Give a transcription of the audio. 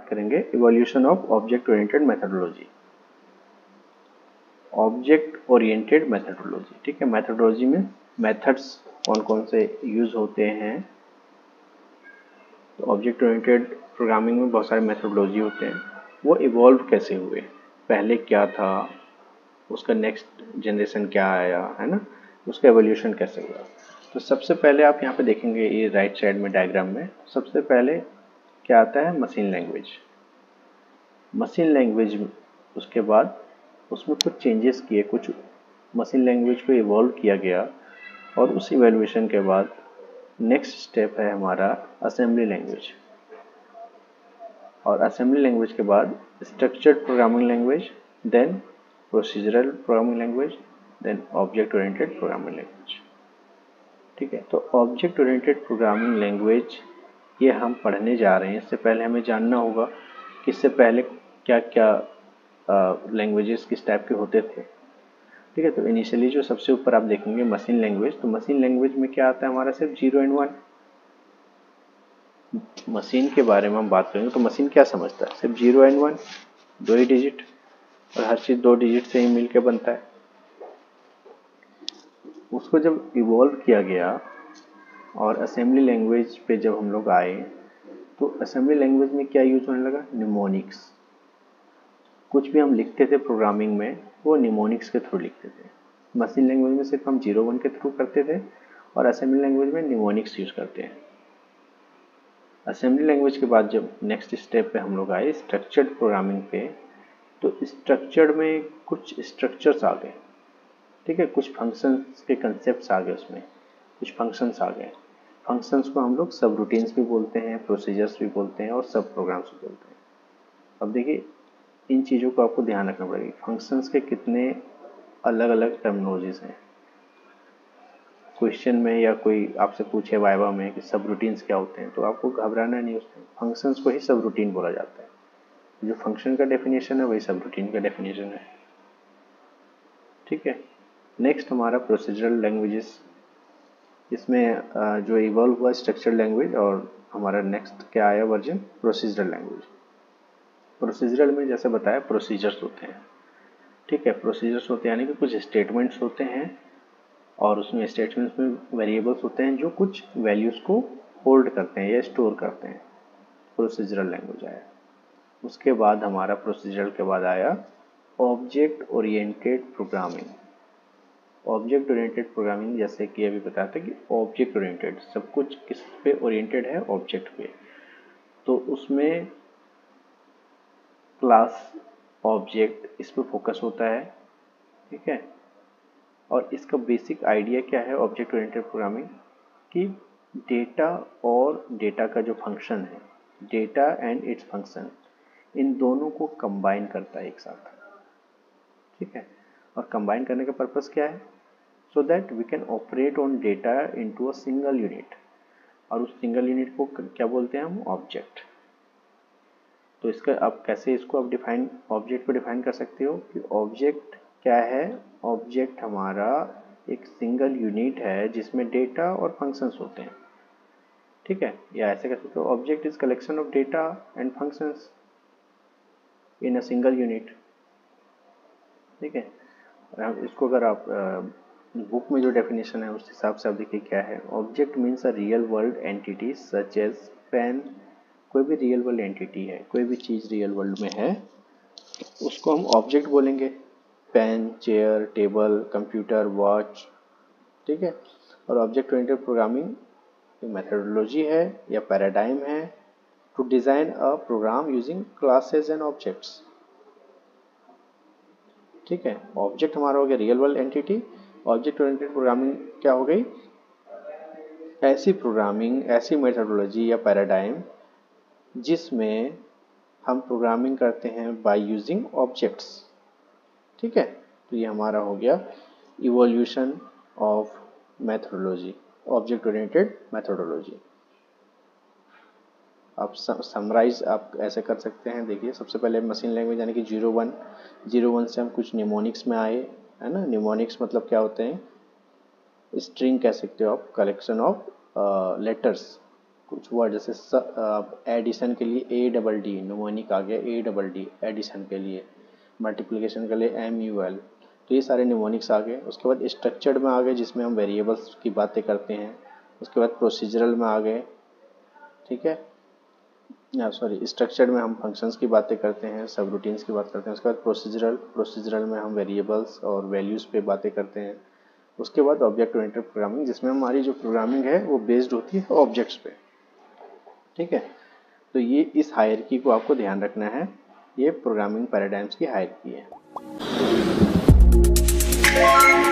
बात करेंगे evolution of object oriented methodology. Object oriented methodology, ठीक है। मेथोडोलॉजी में मेथड्स कौन कौन से यूज होते हैं। तो ऑब्जेक्ट ओरिएंटेड प्रोग्रामिंग में बहुत सारे मेथोडोलॉजी होते हैं। वो इवॉल्व कैसे हुए, पहले क्या था, उसका नेक्स्ट जनरेशन क्या आया, है ना, उसका एवोल्यूशन कैसे हुआ। तो सबसे पहले आप यहाँ पे देखेंगे ये राइट साइड में डायग्राम में, सबसे पहले क्या आता है, मशीन लैंग्वेज। मशीन लैंग्वेज उसके बाद उसमें कुछ चेंजेस किए, कुछ मशीन लैंग्वेज को इवॉल्व किया गया, और उस इवोल्यूशन के बाद नेक्स्ट स्टेप है हमारा असेंबली लैंग्वेज, और असेंबली लैंग्वेज के बाद structured programming language, then procedural programming language, then object oriented programming language. ठीक है, तो ऑब्जेक्ट ओरिएंटेड प्रोग्रामिंग लैंग्वेज ये हम पढ़ने जा रहे हैं। इससे पहले हमें जानना होगा कि इससे पहले क्या क्या लैंग्वेजेस किस टाइप के होते थे। ठीक है, तो इनिशियली जो सबसे ऊपर आप देखेंगे मशीन लैंग्वेज, तो मशीन लैंग्वेज में क्या आता है हमारा, सिर्फ 0 एंड 1। मशीन के बारे में हम बात करेंगे तो मशीन क्या समझता है, सिर्फ 0 एंड 1, दो ही डिजिट, और हर चीज़ 2 डिजिट से ही मिलकर बनता है। उसको जब इवॉल्व किया गया और असेंबली लैंग्वेज पे जब हम लोग आए, तो असेंबली लैंग्वेज में क्या यूज होने लगा, निमोनिक्स। कुछ भी हम लिखते थे प्रोग्रामिंग में वो निमोनिक्स के थ्रू लिखते थे। मशीन लैंग्वेज में सिर्फ हम 0 1 के थ्रू करते थे, और असेंबली लैंग्वेज में निमोनिक्स यूज करते हैं। असेंबली लैंग्वेज के बाद जब नेक्स्ट स्टेप पे हम लोग आए स्ट्रक्चर्ड प्रोग्रामिंग पे, तो स्ट्रक्चर्ड में कुछ स्ट्रक्चर्स आ गए। ठीक है, कुछ फंक्शंस के कंसेप्ट आ गए, उसमें कुछ फंक्शंस आ गए। फंक्शंस को हम लोग सब रूटीन्स भी बोलते हैं, प्रोसीजर्स भी बोलते हैं, और सब प्रोग्राम्स भी बोलते हैं। अब देखिए इन चीज़ों को आपको ध्यान रखना पड़ेगा। फंक्शंस के कितने अलग अलग टर्मिनोलॉजीज हैं। क्वेश्चन में या कोई आपसे पूछे वाइवा में कि सब रूटीन्स क्या होते हैं, तो आपको घबराना नहीं, उसमें फंक्शंस को ही सब रूटीन बोला जाता है। जो फंक्शन का डेफिनेशन है वही सब रूटीन का डेफिनेशन है। ठीक है, नेक्स्ट हमारा प्रोसीजरल लैंग्वेजेस। इसमें जो इवॉल्व हुआ स्ट्रक्चर्ड लैंग्वेज, और हमारा नेक्स्ट क्या आया वर्जन, प्रोसीजरल लैंग्वेज। प्रोसीजरल में जैसे बताया प्रोसीजर्स होते हैं। ठीक है, प्रोसीजर्स होते हैं यानी कि कुछ स्टेटमेंट्स होते हैं, और उसमें स्टेटमेंट्स में वेरिएबल्स होते हैं जो कुछ वैल्यूज़ को होल्ड करते हैं या स्टोर करते हैं। प्रोसीजरल लैंग्वेज आया। उसके बाद हमारा प्रोसीजरल के बाद आया object oriented programming. Object oriented programming जैसे कि अभी बताया था कि ऑब्जेक्ट ओरिएंटेड, सब कुछ किस पे ओरिएंटेड है, ऑब्जेक्ट पे। तो उसमें क्लास, ऑब्जेक्ट, इस पे फोकस होता है। ठीक है, और इसका बेसिक आइडिया क्या है ऑब्जेक्ट ओरिएंटेड प्रोग्रामिंग, कि डेटा और डेटा का जो फंक्शन है, डेटा एंड इट्स फंक्शन, इन दोनों को कंबाइन करता है एक साथ। ठीक है, और कंबाइन करने का पर्पस क्या है, so that we can operate on data into a single unit, और उस सिंगल यूनिट को क्या बोलते हैं हम, ऑब्जेक्ट। तो इसका आप कैसे इसको आप डिफाइन, ऑब्जेक्ट को डिफाइन कर सकते हो कि ऑब्जेक्ट क्या है। ऑब्जेक्ट हमारा एक सिंगल यूनिट है जिसमें डेटा और फंक्शंस होते हैं। ठीक है, या ऐसे कह सकते हो object is collection of data and functions in a single unit. ठीक है, इसको अगर आप बुक में जो डेफिनेशन है उस हिसाब से आप देखिए क्या है। Object means a real world entity such as pen. कोई भी रियल वर्ल्ड एंटिटी है, कोई भी चीज़ रियल वर्ल्ड में है, उसको हम ऑब्जेक्ट बोलेंगे। Pen, chair, table, computer, watch. ठीक है, और ऑब्जेक्ट ओरिएंटेड प्रोग्रामिंग मेथोडोलॉजी है या पैराडाइम है to design a program using classes and objects. ठीक है, ऑब्जेक्ट हमारा हो गया real world entity. Object oriented programming क्या हो गई, ऐसी प्रोग्रामिंग, ऐसी मेथोडोलॉजी या पैराडाइम जिसमें हम प्रोग्रामिंग करते हैं बाय यूजिंग ऑब्जेक्ट्स। ठीक है, तो ये हमारा हो गया evolution of methodology, object oriented methodology. आप समराइज आप ऐसे कर सकते हैं। देखिए सबसे पहले मशीन लैंग्वेज यानी कि 0 1, 0 1 से हम कुछ निमोनिक्स में आए, है ना। निमोनिक्स मतलब क्या होते हैं, स्ट्रिंग कह सकते हो आप, कलेक्शन ऑफ लेटर्स। कुछ वर्ड जैसे एडिशन के लिए ADD न्यूमोनिक आ गया, ADD एडिशन के लिए, मल्टीप्लिकेशन के लिए MUL, तो ये सारे न्यूमोनिक्स आ गए। उसके बाद स्ट्रक्चर्ड में आ गए जिसमें हम वेरिएबल्स की बातें करते हैं। उसके बाद प्रोसीजरल में आ गए, ठीक है, सॉरी स्ट्रक्चर्ड में हम फंक्शंस की बातें करते हैं, सब रूटीन्स की बात करते हैं। उसके बाद प्रोसीजरल में हम वेरिएबल्स और वैल्यूज़ पे बातें करते हैं। उसके बाद ऑब्जेक्ट ओरिएंटेड प्रोग्रामिंग जिसमें हमारी जो प्रोग्रामिंग है वो बेस्ड होती है ऑब्जेक्ट्स पे, ठीक है। तो ये इस हायरार्की को आपको ध्यान रखना है, ये प्रोग्रामिंग पैराडाइम्स की हायरार्की है।